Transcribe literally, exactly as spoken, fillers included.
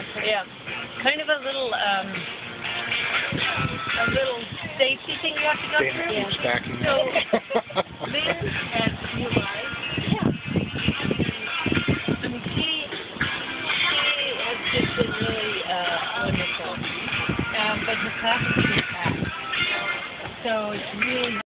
Yeah. Kind of a little, um, a little safety thing you have to go Dana through. keeps backing So, up. Liz and you guys, yeah. I mean, she, she has just been really, uh, wonderful. Um, but her class is pretty packed. So it's really